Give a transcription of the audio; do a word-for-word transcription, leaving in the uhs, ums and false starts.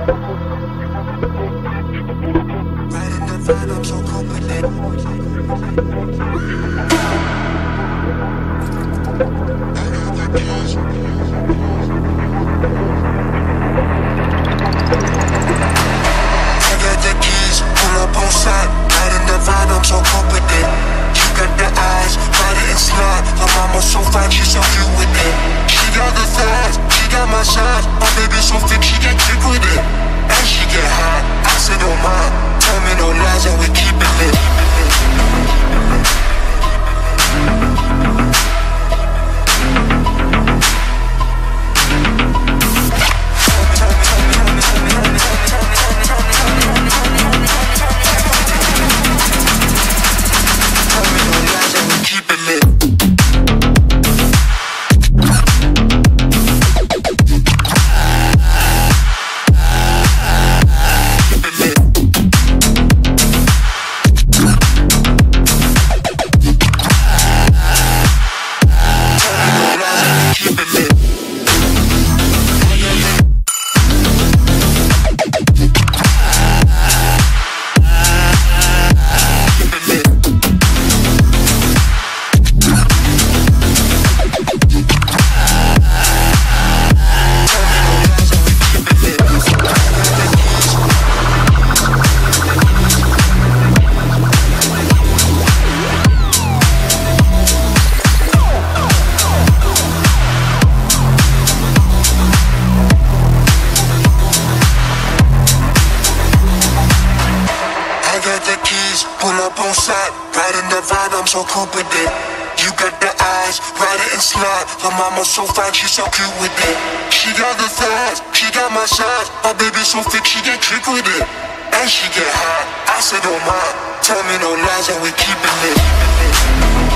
So cool with it. You got the eyes, ride it and slide. My mama so fine, she so cute with it. She got the thighs, she got my size. My baby so thick, she get trick with it. And she get hot, I said oh my. Tell me no lies and we keep it lit.